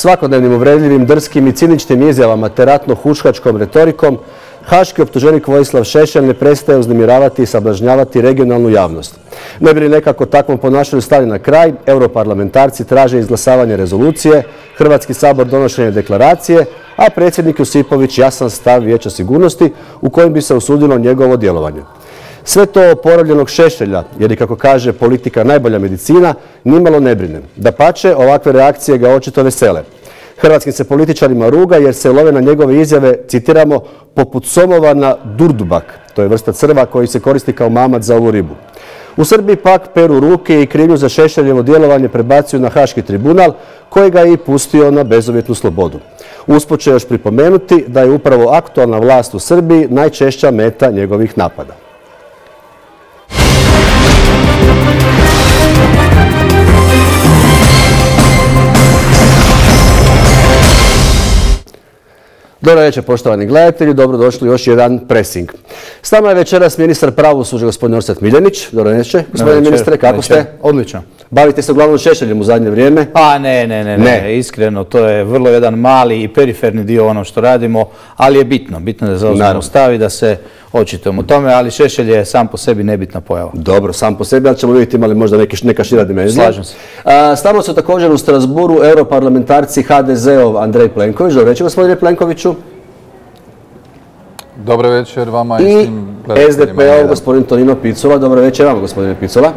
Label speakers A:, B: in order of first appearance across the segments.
A: svakodnevnim uvredljivim, drskim i ciničnim izjavama te ratno-huškačkom retorikom, haški optuženik Vojislav Šešelj ne prestaje uznemiravati i sablažnjavati regionalnu javnost. Ne bi li nekako takvom ponašanju stali na kraj, europarlamentarci traže izglasavanje rezolucije, Hrvatski sabor donošenje deklaracije, a predsjednik Josipović jasan stav Vijeća sigurnosti u kojem bi se osudilo njegovo djelovanje. Sve to oporavljenog Šešelja, jer i kako kaže politika najbolja medicina, nimalo ne brine. Dapače, ovakve reakcije ga očito vesele. Hrvatskim se političarima ruga jer se love na njegove izjave, citiramo, poput somova na durdubak, to je vrsta crva koji se koristi kao mamac za ovu ribu. U Srbiji pak peru ruke i krivnju za Šešeljevo djelovanje prebacuju na Haški tribunal koji ga je i pustio na bezuvjetnu slobodu. Usput će još pripomenuti da je upravo aktualna vlast u Srbiji najčešća meta njegovih napada. Dobro večer, poštovani gledatelji, dobrodošli u još jedan presing. S nama je večeras ministar pravosuđa gospodin Orsat Miljenić. Dobro večer, gospodine ministre, kako ste?
B: Odlično.
A: Bavite se uglavnom Šešeljem u zadnje vrijeme?
B: A ne, iskreno, to je vrlo jedan mali i periferni dio ono što radimo, ali je bitno da zauzmemo stav i da se očitujemo tome, ali Šešelj je sam po sebi nebitna pojava.
A: Dobro, sam po sebi, ali ćemo vidjeti imali možda neka šira dimenzija.
B: Slažem se.
A: S nama su također u Strasburu europarlamentarci HDZ-ov Andrej Plenković. Dobro večer, gospodine Plenkoviću.
C: Dobro večer vama
A: i SDP-ov gospodin Tonino Picula. Dobro večer vama, gospodine Picula.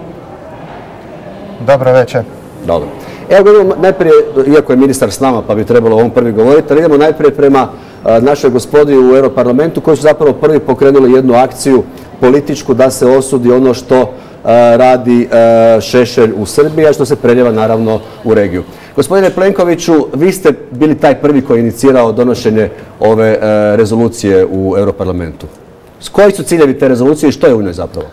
D: Dobro večer.
A: Dobro. Evo idemo najprije, iako je ministar s nama pa bi trebalo o ovom prvi govoriti, ali idemo najprije prema našoj gospodi u Europarlamentu koji su zapravo prvi pokrenuli jednu akciju političku da se osudi ono što radi Šešelj u Srbiji, a što se preljeva naravno u regiju. Gospodine Plenkoviću, vi ste bili taj prvi koji je inicirao donošenje ove rezolucije u Europarlamentu. Koji su ciljevi te rezolucije i što je u njoj zapravo?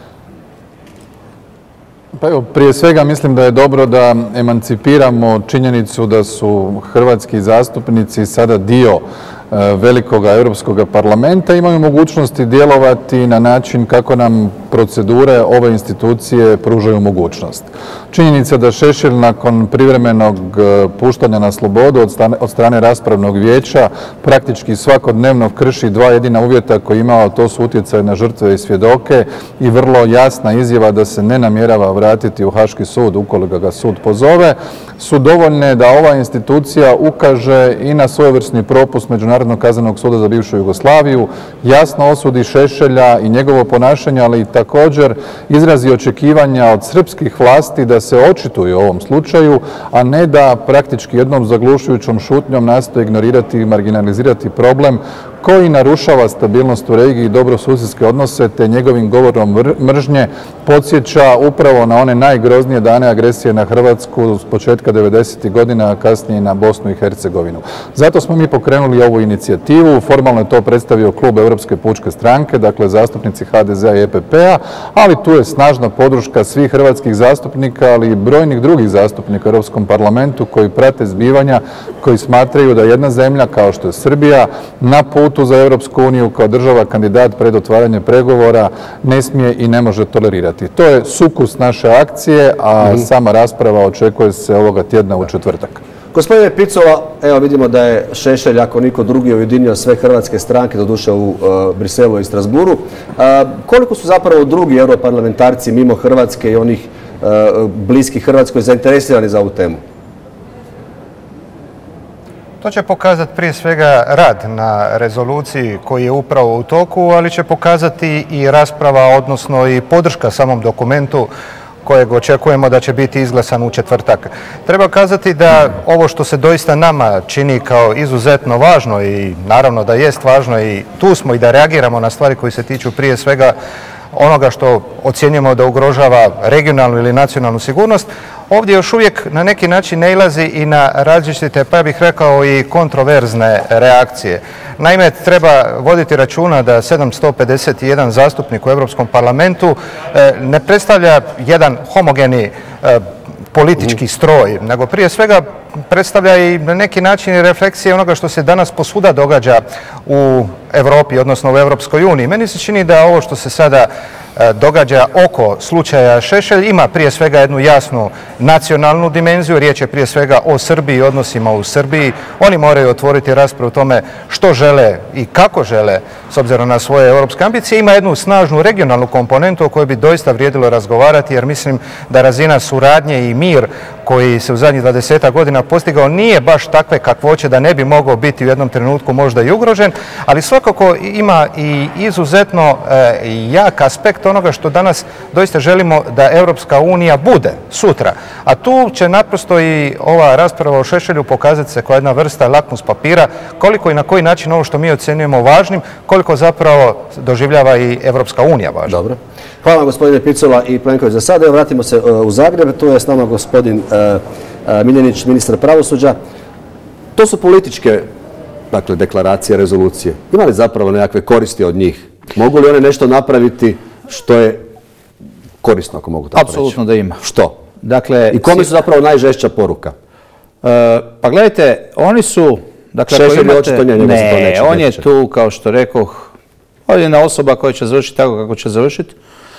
C: Pa evo, prije svega mislim da je dobro da emancipiramo činjenicu da su hrvatski zastupnici sada dio velikog Europskog parlamenta, imaju mogućnosti djelovati na način kako nam procedure ove institucije pružaju mogućnost. Činjenica da Šešelj nakon privremenog puštanja na slobodu od strane raspravnog vijeća praktički svakodnevno krši dva jedina uvjeta koje je imao, to su utjecaj na žrtve i svjedoke i vrlo jasna izjava da se ne namjerava vratiti u Haški sud ukoliko ga sud pozove, su dovoljne da ova institucija ukaže i na svojevrsni propust Međunarodnog kaznenog suda za bivšu Jugoslaviju, jasno osudi Šešelja i njegovo ponašanje, ali i također izrazi očekivanja od srpskih vlasti da se očituju u ovom slučaju, a ne da praktički jednom zaglušujućom šutnjom nastoje ignorirati i marginalizirati problem koji narušava stabilnost u regiji i dobrosusjedske odnose, te njegovim govorom mržnje podsjeća upravo na one najgroznije dane agresije na Hrvatsku s početka 90. godina, a kasnije i na Bosnu i Hercegovinu. Zato smo mi pokrenuli ovu inicijativu. Formalno je to predstavio klub Europske pučke stranke, dakle zastupnici HDZ-a i EPP-a, ali tu je snažna podrška svih hrvatskih zastupnika, ali i brojnih drugih zastupnika u Europskom parlamentu koji prate zbivanja, koji smatraju da jedna zemlja kao što je Srbija na putu za Europsku uniju kao država kandidat pred otvaranje pregovora ne smije i ne može tolerirati. To je sukus naše akcije, a sama rasprava očekuje se ovoga tjedna u četvrtak.
A: Gospodine Picula, evo vidimo da je Šešelj, ako niko drugi, ujedinio sve hrvatske stranke, doduše u Briselu i Strasburu. Koliko su zapravo drugi europarlamentarci mimo Hrvatske i onih bliskih Hrvatskoj zainteresirani za ovu temu?
D: To će pokazati prije svega rad na rezoluciji koji je upravo u toku, ali će pokazati i rasprava, odnosno i podrška samom dokumentu kojeg očekujemo da će biti izglasan u četvrtak. Treba kazati da ovo što se doista nama čini kao izuzetno važno i naravno da jest važno i tu smo i da reagiramo na stvari koje se tiču prije svega onoga što ocjenjujemo da ugrožava regionalnu ili nacionalnu sigurnost, ovdje još uvijek na neki način nailazi i na različite, pa ja bih rekao i kontroverzne reakcije. Naime, treba voditi računa da 751 zastupnik u Europskom parlamentu ne predstavlja jedan homogeni politički stroj, nego prije svega predstavlja i na neki način refleksije onoga što se danas posvuda događa u Europi, odnosno u Europskoj uniji. Meni se čini da ovo što se sada događa oko slučaja Šešelj ima prije svega jednu jasnu nacionalnu dimenziju. Riječ je prije svega o Srbiji i odnosima u Srbiji. Oni moraju otvoriti raspravu o tome što žele i kako žele s obzirom na svoje europske ambicije. Ima jednu snažnu regionalnu komponentu o kojoj bi doista vrijedilo razgovarati, jer mislim da razina suradnje i mir koji se u zadnjih 20 godina postigao nije baš takve kakvoće da ne bi mogao biti u jednom trenutku možda i ugrožen, ali svakako ima i izuzetno jak aspekt onoga što danas doista želimo da Europska unija bude sutra. A tu će naprosto i ova rasprava o Šešelju pokazati se kao jedna vrsta lakmus papira koliko i na koji način ovo što mi ocjenjujemo važnim, koliko zapravo doživljava i Europska unija važno.
A: Dobro. Hvala vam gospodine Picula i Plenković za sada. Evo vratimo se u Zagreb. Tu je s nama gospodin Miljenić, ministar pravosuđa. To su političke, dakle, deklaracije, rezolucije. Ima li zapravo nekakve koristi od njih? Mogu li one nešto napraviti što je korisno, ako mogu tako reći?
B: Apsolutno da ima.
A: Što?
B: Dakle,
A: i kome su zapravo najžešća poruka?
B: Pa gledajte, oni su... Dakle,
A: Šešelj je očito njega se to neće.
B: On je tu, kao što rekoh, jedna osoba koja će završiti tako kako će završiti.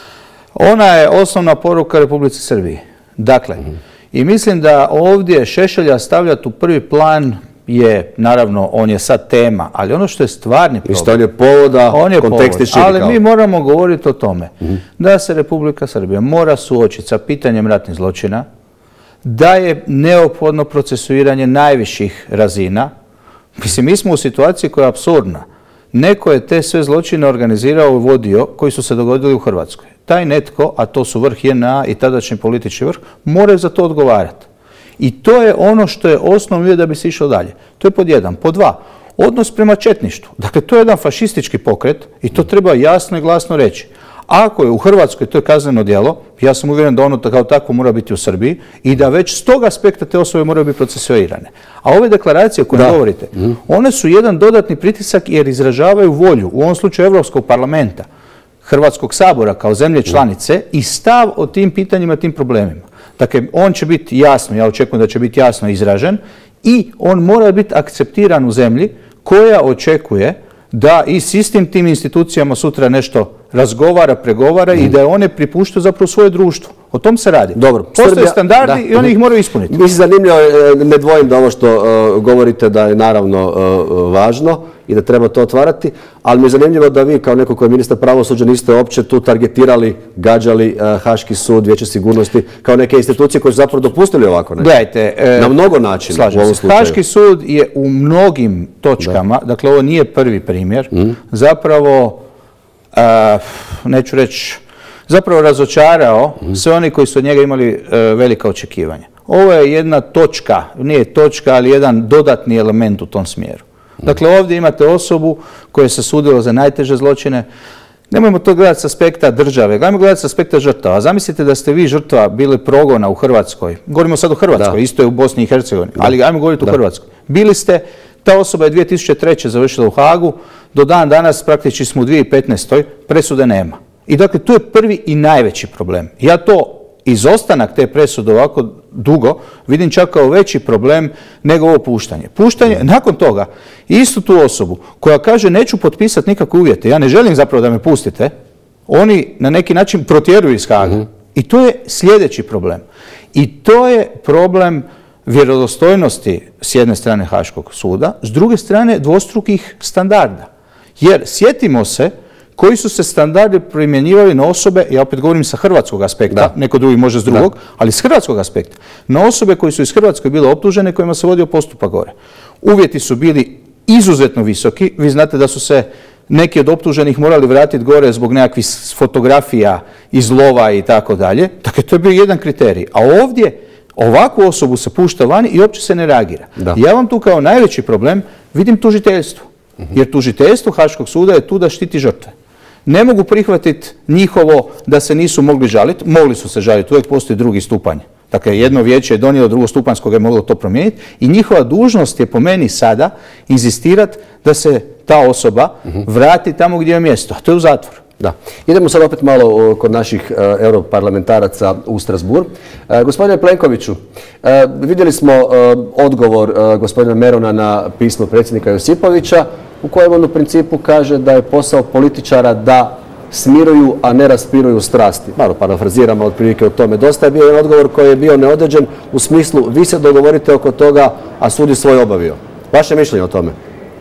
B: Ona je osnovna poruka Republici Srbiji. Dakle, i mislim da ovdje Šešelja stavljati u prvi plan je, naravno, on je sad tema, ali ono što je stvarni problem...
A: Isto on je povoda, kontekst je širi.
B: Ali mi moramo govoriti o tome da se Republika Srbija mora suočiti sa pitanjem ratnih zločina, da je neophodno procesuiranje najviših razina. Mislim, mi smo u situaciji koja je apsurdna. Neko je te sve zločine organizirao i vodio koji su se dogodili u Hrvatskoj. Taj netko, a to su vrh JNA i tadašnji politički vrh, moraju za to odgovarati. I to je ono što je osnovno da bi se išlo dalje. To je pod jedan. Pod dva, odnos prema četništvu. Dakle, to je jedan fašistički pokret i to treba jasno i glasno reći. Ako je u Hrvatskoj to je kazneno djelo, ja sam uvjeren da ono kao takvo mora biti u Srbiji i da već s tog aspekta te osobe moraju biti procesuirane. A ove deklaracije o kojima govorite, one su jedan dodatni pritisak jer izražavaju volju, u ovom slučaju Europskog parlamenta, Hrvatskog sabora kao zemlje članice i stav o tim pitanjima, tim problemima. Dakle, on će biti jasno, ja očekujem da će biti jasno izražen i on mora biti akceptiran u zemlji koja očekuje da i s istim tim institucijama sutra nešto razgovara, pregovara i da one pripuštaju zapravo svoje društvo. O tom se radi.
A: Dobro.
B: Postoje standardi i oni ih moraju ispuniti.
A: Mislim, zanimljivo, ne dvojim da ovo što govorite da je naravno važno i da treba to otvarati, ali mi je zanimljivo da vi kao neko koji je ministar pravosuđa niste uopće tu targetirali, gađali Haški sud, Vijeće sigurnosti kao neke institucije koje su zapravo dopustili ovako nešto.
B: Gledajte,
A: na mnogo načina u ovom slučaju.
B: Haški sud je u mnogim točkama, dakle ovo nije prvi primjer, zapravo, neću reći, zapravo razočarao sve oni koji su od njega imali velika očekivanja. Ovo je jedna točka, nije točka, ali jedan dodatni element u tom smjeru. Dakle, ovdje imate osobu koja se sudila za najteže zločine. Nemojmo to gledati s aspekta države, gledajmo gledati s aspekta žrtava. Zamislite da ste vi žrtva bili progona u Hrvatskoj. Govorimo sad o Hrvatskoj, isto je u Bosni i Hercegovini, ali ajmo govoriti u Hrvatskoj. Bili ste, ta osoba je 2003. završila u Hagu, do dan danas praktički smo u 2015. presude nema. I dakle, to je prvi i najveći problem. Ja to izostanak te presude ovako dugo vidim čak kao veći problem nego ovo puštanje. Puštanje, nakon toga, istu tu osobu koja kaže neću potpisati nikakve uvjete, ja ne želim zapravo da me pustite, oni na neki način protjeruju iz Haga. I to je sljedeći problem. I to je problem vjerodostojnosti s jedne strane Haškog suda, s druge strane dvostrukih standarda. Jer sjetimo se koji su se standardi primjenjivali na osobe, ja opet govorim sa hrvatskog aspekta, neko drugi može s drugog, ali s hrvatskog aspekta, na osobe koji su iz Hrvatske bile optužene, kojima se vodio postupak gore. Uvjeti su bili izuzetno visoki, vi znate da su se neki od optuženih morali vratiti gore zbog nekakvih fotografija iz lova i tako dalje. Dakle, to je bio jedan kriterij. A ovdje ovakvu osobu se pušta vani i uopće se ne reagira. Ja vam tu kao najveći problem vidim tužiteljstvo. Jer tužiteljstvo Haškog suda je tu da štiti žrtve. Ne mogu prihvatiti njihovo da se nisu mogli žaliti, mogli su se žaliti, uvijek postoji drugi stupanj. Dakle, jedno vijeće je donijelo, drugostupanjsko je moglo to promijeniti i njihova dužnost je po meni sada inzistirati da se ta osoba vrati tamo gdje je mjesto, a to je u zatvor.
A: Da. Idemo sad opet malo kod naših europarlamentaraca u Strasbourg. Gospodine Plenkoviću, vidjeli smo odgovor gospodina Merona na pismo predsjednika Josipovića u kojem on u principu kaže da je posao političara da smiruju, a ne raspiruju strasti. Malo parafraziramo otprilike o tome. Dosta je bio jedan odgovor koji je bio neodređen u smislu vi se dogovorite oko toga, a sud je svoj obavio. Vaše mišljenje o tome?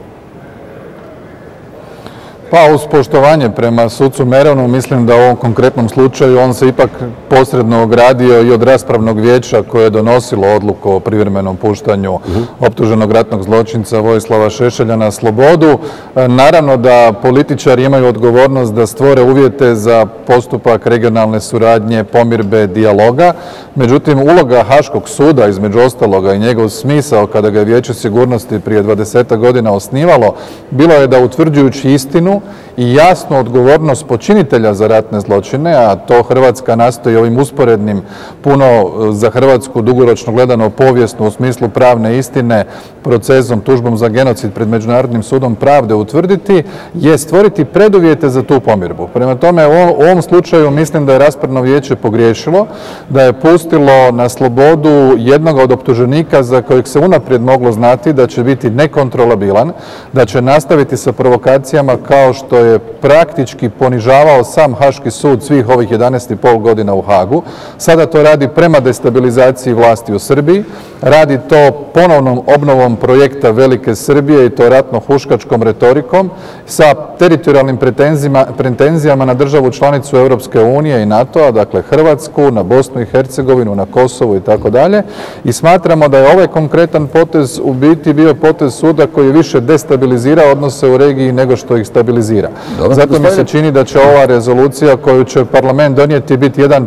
C: Pa uz poštovanje prema sucu Meronu mislim da u ovom konkretnom slučaju on se ipak posredno ogradio i od raspravnog vijeća koje je donosilo odluku o privremenom puštanju optuženog ratnog zločinca Vojislava Šešelja na slobodu. Naravno da političari imaju odgovornost da stvore uvjete za postupak regionalne suradnje, pomirbe, dijaloga. Međutim, uloga Haškog suda, između ostaloga i njegov smisao kada ga je Vijeće sigurnosti prije 20 godina osnivalo, bilo je da utvrđujući istinu i jasnu odgovornost počinitelja za ratne zločine, a to Hrvatska nastoji ovim usporednim, puno za Hrvatsku dugoročno gledano povijesno u smislu pravne istine, procesom, tužbom za genocid pred Međunarodnim sudom pravde utvrditi, je stvoriti preduvjete za tu pomirbu. Prema tome, u ovom slučaju mislim da je raspravno vijeće pogriješilo, da je pustilo na slobodu jednog od optuženika za kojeg se unaprijed moglo znati da će biti nekontrolabilan, da će nastaviti sa provokacijama kao što je praktički ponižavao sam Haški sud svih ovih 11,5 godina u Hagu. Sada to radi prema destabilizaciji vlasti u Srbiji, radi to ponovnom obnovom projekta Velike Srbije i to ratno-huškačkom retorikom sa teritorijalnim pretenzijama na državu članicu Europske unije i NATO-a, dakle Hrvatsku, na Bosnu i Hercegovinu, na Kosovo i tako dalje. I smatramo da je ovaj konkretan potez u biti bio potez suda koji je više destabilizirao odnose u regiji nego što ih stabilizira. Zato mi se čini da će ova rezolucija koju će parlament donijeti biti jedan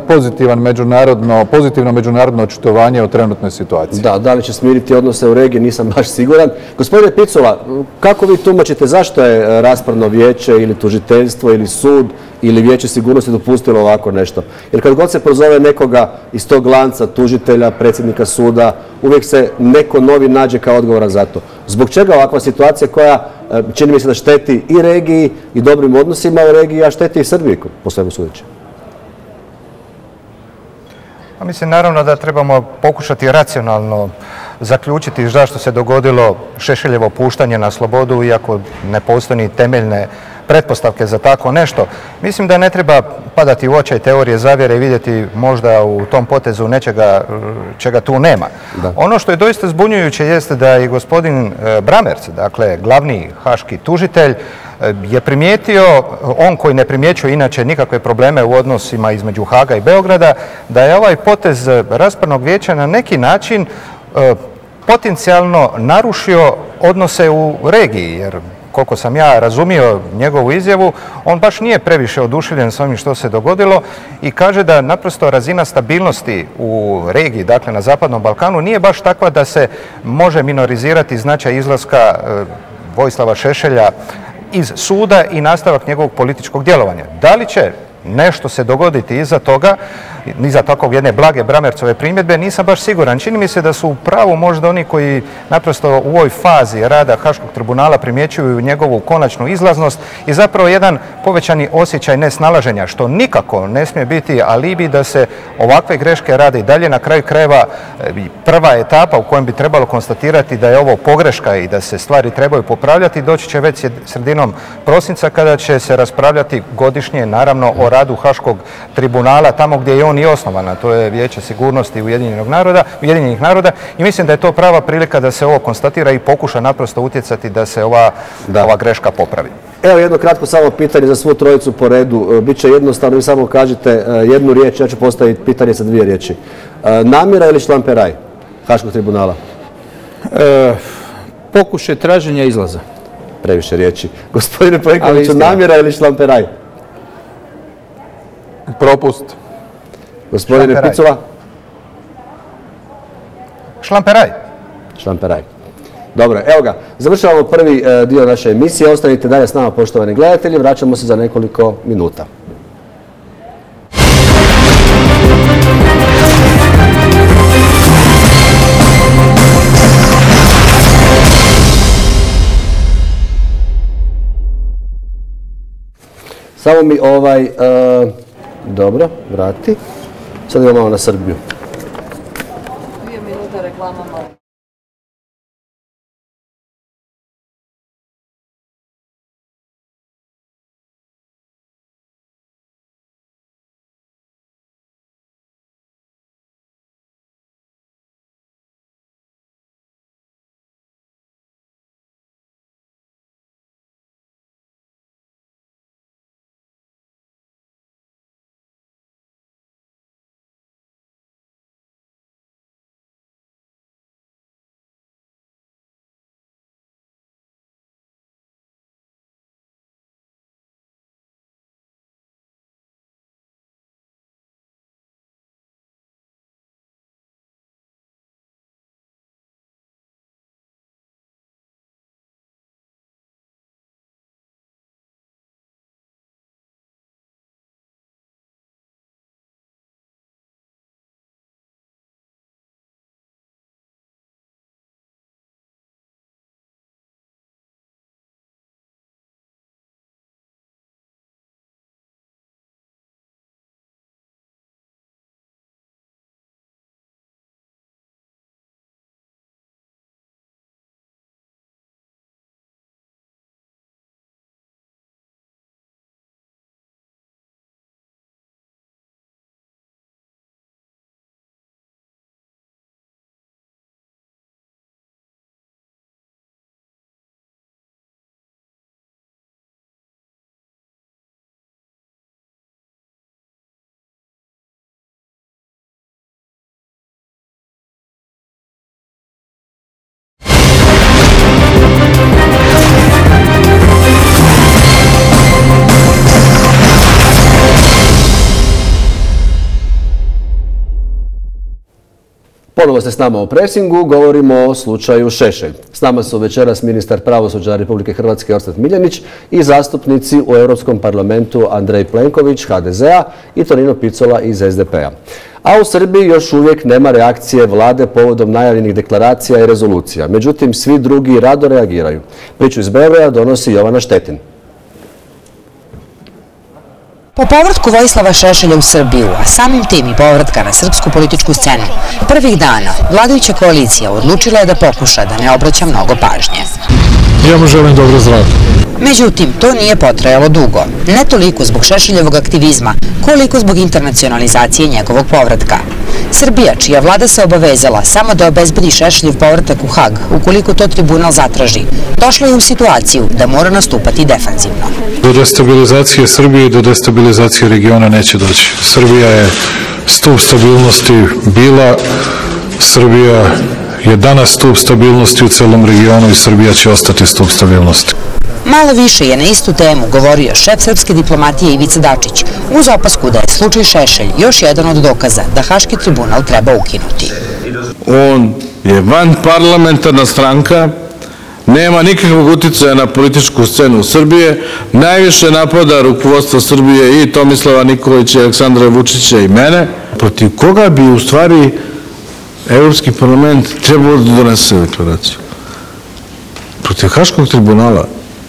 C: pozitivno međunarodno očitovanje o trenutnoj situaciji.
A: Da li će smiriti odnose u regiji, nisam baš siguran. Gospodine Picula, kako vi tumačite zašto je raspravno vijeće ili tužiteljstvo ili sud ili Vijeće sigurnosti dopustilo ovako nešto? Jer kad god se prozove nekoga iz tog lanca tužitelja, predsjednika suda, uvijek se neko novi nađe kao odgovoran za to. Zbog čega ovakva situacija koja čini mi se da šteti i regiji i dobrim odnosima u regiji, a šteti i Srbiji, po svemu sudeći?
D: Mislim, naravno da trebamo pokušati racionalno zaključiti zašto se dogodilo Šešeljevo puštanje na slobodu, iako ne postoje ni temeljne pretpostavke za tako nešto. Mislim da ne treba padati u očaj teorije zavjere i vidjeti možda u tom potezu nečega čega tu nema. Ono što je doista zbunjujuće jeste da i gospodin Brammertz, dakle glavni haški tužitelj, je primijetio, on koji ne primjećuje inače nikakve probleme u odnosima između Haga i Beograda, da je ovaj potez raspravnog vijeća na neki način potencijalno narušio odnose u regiji, jer koliko sam ja razumio njegovu izjavu, on baš nije previše oduševljen s ovim što se dogodilo i kaže da naprosto razina stabilnosti u regiji, dakle na Zapadnom Balkanu, nije baš takva da se može minorizirati značaj izlaska Vojislava Šešelja iz suda i nastavak njegovog političkog djelovanja. Da li će nešto se dogoditi iza toga, iza takvog jedne blage Brammertzove primjedbe, nisam baš siguran. Čini mi se da su u pravu možda oni koji naprosto u ovoj fazi rada Haškog tribunala primjećuju njegovu konačnu izlaznost i zapravo jedan povećani osjećaj nesnalaženja, što nikako ne smije biti alibi da se ovakve greške rade i dalje. Na kraju krajeva prva etapa u kojem bi trebalo konstatirati da je ovo pogreška i da se stvari trebaju popravljati doći će već sredinom prosinca kada će se raspravljati godišnje, naravno, o radu Haškog tribunala tamo gdje je on i osnovan, a to je Vijeće sigurnosti Ujedinjenih naroda i mislim da je to prava prilika da se ovo konstatira i pokuša naprosto utjecati da se ova greška popravi.
A: Evo jedno kratko samo pitanje za svu trojicu po redu. Biće jednostavno, vi samo kažete jednu riječ, ja ću postaviti pitanje sa dvije riječi. Namjera ili šlamperaj Haškog tribunala?
B: Pokušaj traženja izlaza.
A: Previše riječi. Gospodine Plenkoviću, namjera ili šlamperaj?
C: Propust.
A: Gospodine Picula?
D: Šlamperaj.
A: Šlamperaj. Dobro, evo ga. Završavamo prvi dio naše emisije. Ostanite dalje s nama, poštovani gledatelji. Vraćamo se za nekoliko minuta. Samo mi dobro, vrati. Sad idemo malo na Srbiju.
E: 2 minute reklama malo.
A: Ponovo ste s nama u Presingu, govorimo o slučaju Šešelj. S nama su večeras ministar pravosuđa Republike Hrvatske Orsat Miljenić i zastupnici u Europskom parlamentu Andrej Plenković, HDZ-a i Tonino Picula iz SDP-a. A u Srbiji još uvijek nema reakcije vlade povodom najavljenih deklaracija i rezolucija. Međutim, svi drugi rado reagiraju. Priču iz Beograda donosi Jovana Štetin.
F: Po povratku Vojislava Šešelja u Srbiju, a samim tim i povratka na srpsku političku scenu, prvih dana vladajuća koalicija odlučila je da pokuša da ne obraća mnogo pažnje.
G: Ja mu želim dobro zdravlje.
F: Međutim, to nije potrajalo dugo. Ne toliko zbog Šešeljevog aktivizma, koliko zbog internacionalizacije njegovog povratka. Srbija, čija vlada se obavezala samo da obezbedi Šešeljev povratak u Hag, ukoliko to tribunal zatraži, došla je u situaciju da mora nastupati defanzivno.
G: Do destabilizacije Srbije i do destabilizacije regiona neće doći. Srbija je stup stabilnosti bila, Srbija je danas stup stabilnosti u celom regionu i Srbija će ostati stup stabilnosti.
F: Malo više je na istu temu govorio šef srpske diplomatije Ivica Dačić, uz opasku da je slučaj Šešelj još jedan od dokaza da Haški tribunal treba ukinuti.
H: On je vanparlamentarna stranka, nema nikakvog uticaja na političku scenu Srbije, najviše napada rukovodstvo Srbije i Tomislava Nikolića, Aleksandra Vučića i mene, protiv koga bi u stvari Evropski parlament trebao da donese deklaraciju. Protiv Haškog tribunala.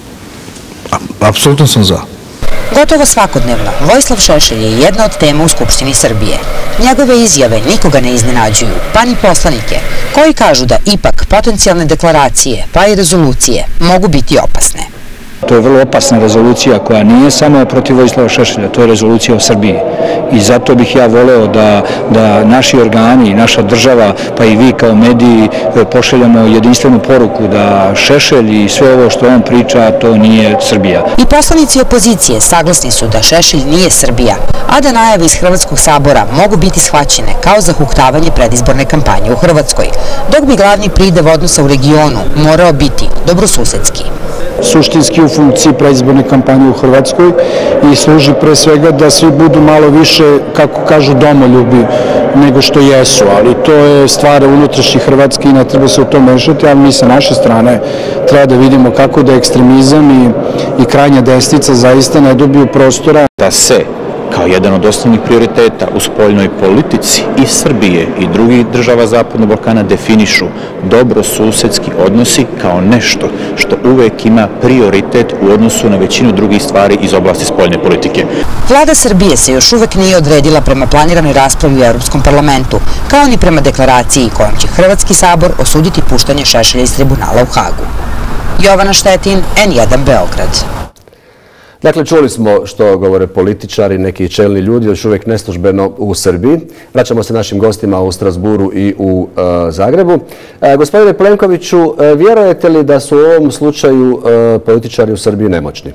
H: Apsolutno sam za.
F: Gotovo svakodnevno, Vojislav Šešelj je jedna od tema u Skupštini Srbije. Njegove izjave nikoga ne iznenađuju, pa ni poslanike, koji kažu da ipak potencijalne deklaracije, pa i rezolucije, mogu biti opasne.
I: To je vrlo opasna rezolucija koja nije samo protiv Vojislava Šešelja, to je rezolucija o Srbiji. I zato bih ja voleo da naši organi, naša država, pa i vi kao mediji pošaljamo jedinstvenu poruku da Šešelj i sve ovo što on priča, to nije Srbija.
F: I poslanici opozicije saglasni su da Šešelj nije Srbija, a da najave iz Hrvatskog sabora mogu biti shvaćene kao zahuktavanje predizborne kampanje u Hrvatskoj, dok bi glavni pridev odnosa u regionu morao biti dobrosusedski.
I: Suštinski u funkciji predizborne kampanje u Hrvatskoj i služi pre svega da svi budu malo više, kako kažu, domoljubi nego što jesu, ali to je stvar unutrašnje Hrvatske i ne treba se u to mešati, ali mi sa naše strane treba da vidimo kako da ekstremizam i krajnja desnica zaista ne dobiju prostora.
J: Da se
I: kao jedan od osnovnih prioriteta u spoljnoj politici i Srbije i drugih država Zapadnog Balkana definišu dobrosusedski odnosi kao nešto što uvek ima prioritet u odnosu na većinu drugih stvari iz oblasti spoljne politike.
F: Vlada Srbije se još uvek nije odredila prema planiranoj raspravi u Evropskom parlamentu, kao ni prema deklaraciji kojom će Hrvatski sabor osuditi puštanje Šešelja iz tribunala u Hagu. Jovana Štetin, N1 Beograd.
A: Dakle, čuli smo što govore političari, neki čelni ljudi, još uvijek neslužbeno u Srbiji. Vraćamo se našim gostima u Strasburu i u Zagrebu. Gospodine Plenkoviću, vjerujete li da su u ovom slučaju političari u Srbiji nemoćni?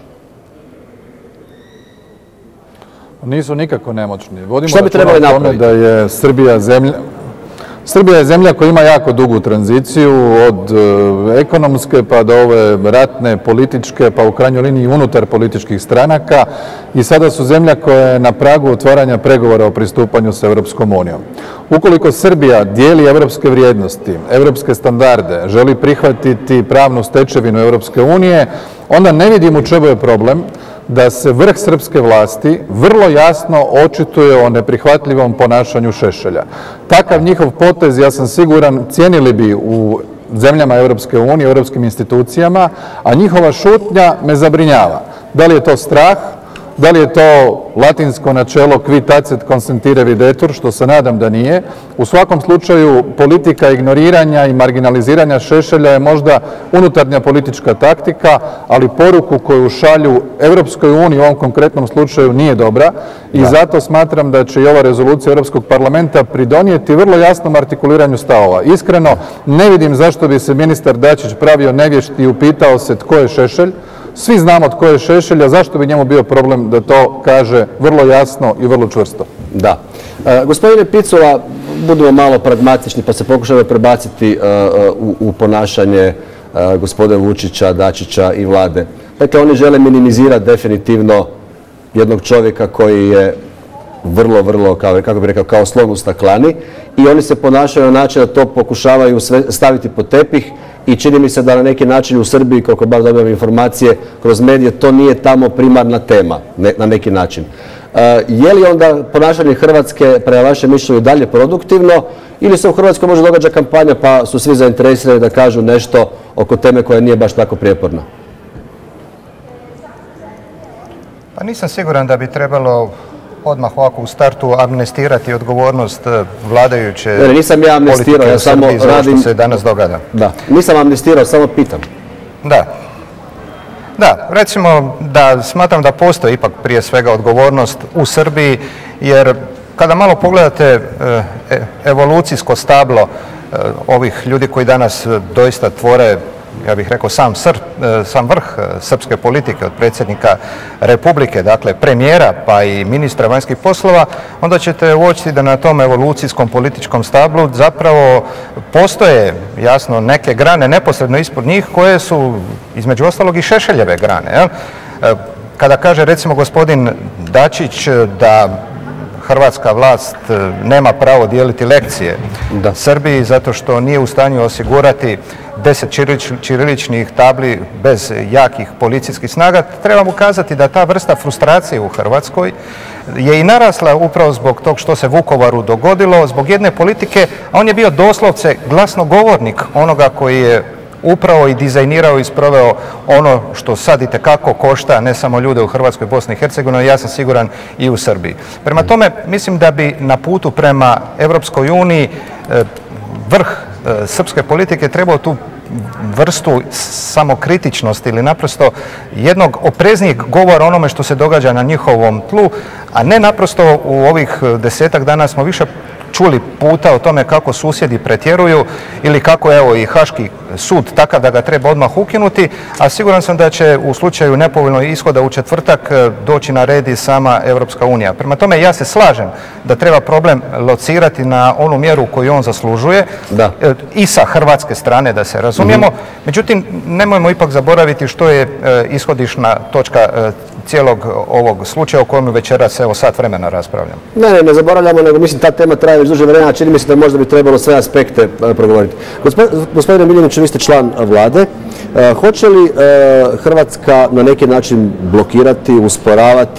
C: Nisu nikako nemoćni.
A: Što bi trebali napraviti?
C: Da je Srbija je zemlja koja ima jako dugu tranziciju, od ekonomske pa do ove ratne, političke, pa u krajnjoj liniji unutar političkih stranaka, i sada su zemlja koja je na pragu otvaranja pregovora o pristupanju sa Europskom unijom. Ukoliko Srbija dijeli evropske vrijednosti, evropske standarde, želi prihvatiti pravnu stečevinu Europske unije, onda ne vidim u čemu je problem da se vrh srpske vlasti vrlo jasno očituje o neprihvatljivom ponašanju Šešelja. Takav njihov potez, ja sam siguran, cijenili bi u zemljama Europske unije, u europskim institucijama, a njihova šutnja me zabrinjava. Da li je to strah? Da li je to latinsko načelo qui tacet consentire videtur, što se nadam da nije. U svakom slučaju politika ignoriranja i marginaliziranja Šešelja je možda unutarnja politička taktika, ali poruku koju šalju Europskoj uniji u ovom konkretnom slučaju nije dobra i zato smatram da će i ova rezolucija Europskog parlamenta pridonijeti vrlo jasnom artikuliranju stavova. Iskreno, ne vidim zašto bi se ministar Dačić pravio nevješt i upitao se tko je Šešelj. Svi znamo tko je Šešelj, a zašto bi njemu bio problem da to kaže vrlo jasno i vrlo čvrsto?
A: Da. Gospodine Picula, budemo malo pragmatični pa se pokušamo prebaciti u ponašanje gospodina Vučića, Dačića i vlade. Dakle, oni žele minimizirati definitivno jednog čovjeka koji je vrlo, kako bih rekao, kao slon u staklani, i oni se ponašaju na način da to pokušavaju staviti pod tepih. I čini mi se da na neki način u Srbiji, koliko bar dobivam informacije kroz medije, to nije tamo primarna tema, na neki način. Je li onda ponašanje Hrvatske, prema vašem mišljenju, dalje produktivno, ili se u Hrvatskoj može događa kampanja pa su svi zainteresirani da kažu nešto oko teme koja nije baš tako prijeporna?
D: Pa nisam siguran da bi trebalo odmah ovako u startu amnestirati odgovornost vladajuće
A: politike
D: u Srbiji za što se danas događa.
A: Da, nisam amnestirao, samo pitam.
D: Da, recimo da smatram da postoji ipak prije svega odgovornost u Srbiji, jer kada malo pogledate evolucijsko stablo ovih ljudi koji danas doista tvore, ja bih rekao, sam vrh srpske politike, od predsjednika Republike, dakle premijera pa i ministra vanjskih poslova, onda ćete uočiti da na tom evolucijskom političkom stablu zapravo postoje, jasno, neke grane neposredno ispod njih koje su između ostalog i Šešeljeve grane. Kada kaže recimo gospodin Dačić da hrvatska vlast nema pravo dijeliti lekcije Srbiji zato što nije u stanju osigurati 10 ćiriličnih tabli bez jakih policijskih snaga, treba mu kazati da ta vrsta frustracije u Hrvatskoj je i narasla upravo zbog tog što se Vukovaru dogodilo, zbog jedne politike, a on je bio doslovce glasnogovornik onoga koji je upravo i dizajnirao i sproveo ono što sad itekako košta ne samo ljude u Hrvatskoj, Bosni i Hercegovini, ja sam siguran i u Srbiji. Prema tome, mislim da bi na putu prema Europskoj uniji vrh srpske politike trebao tu vrstu samokritičnosti ili naprosto jednog opreznijeg govora onome što se događa na njihovom tlu, a ne naprosto u ovih 10-ak dana smo više čuli puta o tome kako susjedi pretjeruju ili kako evo i Haški sud takav da ga treba odmah ukinuti, a siguran sam da će u slučaju nepovoljnog ishoda u četvrtak doći na red i sama Europska unija. Prema tome, ja se slažem da treba problem locirati na onu mjeru koju on zaslužuje i sa hrvatske strane, da se razumijemo. Međutim, nemojmo ipak zaboraviti što je ishodišna točka cijelog ovog slučaja o kojem večeras evo sat vremena raspravljamo.
A: Ne zaboravljamo, nego mislim ta tema traje već duže vremena, čini mi se da možda bi trebalo sve aspekte progovoriti. Gospodine Miljeniću, vi ste član vlade. Hoće li Hrvatska na neki način blokirati, usporavati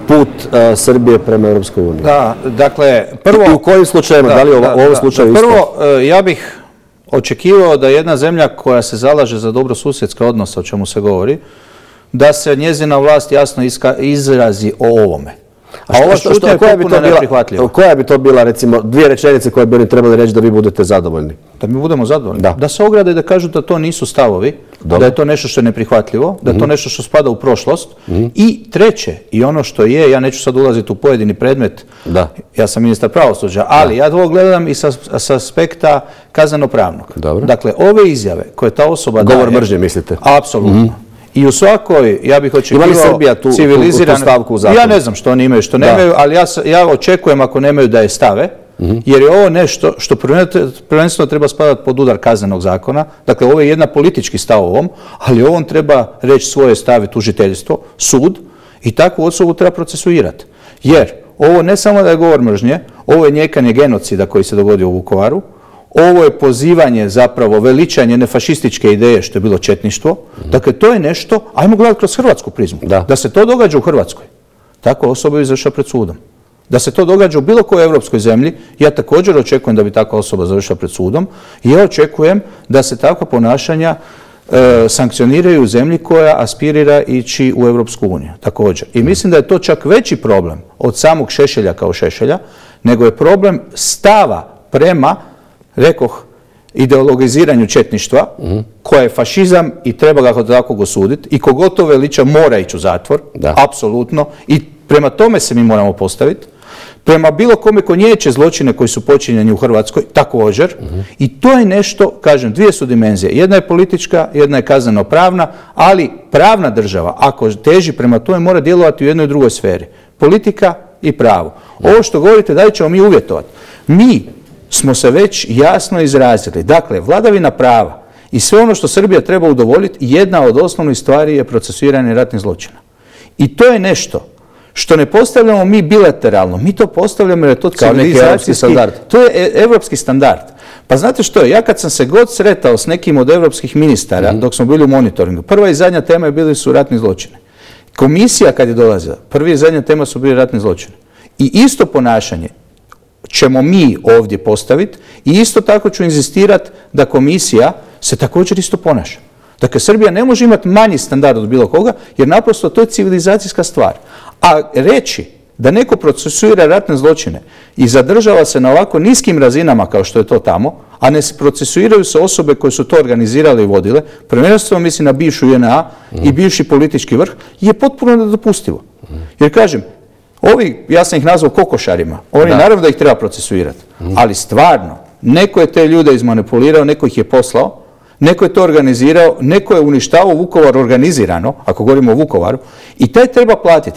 A: put Srbije prema Europskoj uniji?
B: Da, dakle, prvo...
A: I u kojim slučajima, da li u ovom slučaju isto?
B: Prvo, ja bih očekivao da jedna zemlja koja se zalaže za dobrosusjedske odnose, o čemu se govori, da se njezina vlast jasno izrazi o ovome. A ovo što je potpuno neprihvatljivo.
A: Koja bi to bila, recimo, 2 rečenice koje bi oni trebali reći da vi budete zadovoljni?
B: Da mi budemo zadovoljni? Da se ograde i da kažu da to nisu stavovi, da je to nešto što je neprihvatljivo, da je to nešto što spada u prošlost. I treće, i ono što je, ja neću sad ulaziti u pojedini predmet, ja sam ministar pravosuđa, ali ja ovo gledam i sa aspekta kazneno-pravnog. Dakle, ove izjave koje ta osoba daje...
A: Govor mržnje, mislite?
B: Apsolutno. I u svakoj, ja bih očekivao civiliziranu...
A: stavku u zakonu?
B: Ja ne znam što oni imaju, što nemaju, ali ja očekujem ako nemaju da je stave, jer je ovo nešto što prvenstveno treba spadati pod udar kaznenog zakona. Dakle, ovo je jedna politički stav ovom, ali ovom treba reći svoje stavi tužiteljstvo, sud, i takvu osobu treba procesuirati. Jer ovo ne samo da je govor mržnje, ovo je njekanje genocida koji se dogodio u Vukovaru, ovo je pozivanje, zapravo veličanje nefašističke ideje što je bilo četništvo. Dakle, to je nešto, ajmo gledati kroz hrvatsku prizmu, da se to događa u Hrvatskoj. Takva osoba bi završila pred sudom. Da se to događa u bilo kojoj europskoj zemlji, ja također očekujem da bi takva osoba završila pred sudom i ja očekujem da se takva ponašanja sankcioniraju u zemlji koja aspirira ići u Europsku uniju također. I mislim da je to čak veći problem od samog Šešelja kao Šešelja, nego je problem stava prema, rekoh, ideologiziranju četništva, koja je fašizam i treba ga kod takvog osuditi i kogod to veliča mora ići u zatvor, apsolutno, i prema tome se mi moramo postaviti. Prema bilo kome ko niječe zločine koji su počinjeni u Hrvatskoj, također. I to je nešto, kažem, dvije su dimenzije. Jedna je politička, jedna je kazneno-pravna, ali pravna država, ako teži prema tome, mora djelovati u jednoj i drugoj sferi. Politika i pravo. Ovo što govorite, da li ćemo mi uvjetovati? Mi smo se već jasno izrazili. Dakle, vladavina prava i sve ono što Srbija treba udovoljiti, jedna od osnovnih stvari je procesuiranje ratnih zločina. I to je nešto što ne postavljamo mi bilateralno, mi to postavljamo jer je to civilizacijski standard. To je evropski standard. Pa znate što je, ja kad sam se god sretao s nekim od evropskih ministara, dok smo bili u monitoringu, prva i zadnja tema je bili su ratni zločine. Komisija kad je dolazila, prvi i zadnja tema su bili ratni zločine. I isto ponašanje ćemo mi ovdje postaviti i isto tako ću inzistirati da komisija se također isto ponaša. Dakle, Srbija ne može imati manji standard od bilo koga, jer naprosto to je civilizacijska stvar. A reći da neko procesuira ratne zločine i zadržava se na ovako niskim razinama kao što je to tamo, a ne procesuiraju se osobe koje su to organizirale i vodile, prvenstveno mislim na bivšu JNA i bivši politički vrh, je potpuno nedopustivo. Jer kažem, ovi, ja sam ih nazvao kokošarima, oni naravno da ih treba procesuirati, ali stvarno, neko je te ljude izmanipulirao, neko ih je poslao, neko je to organizirao, neko je uništavao Vukovar organizirano, ako govorimo o Vukovaru, i taj treba platiti,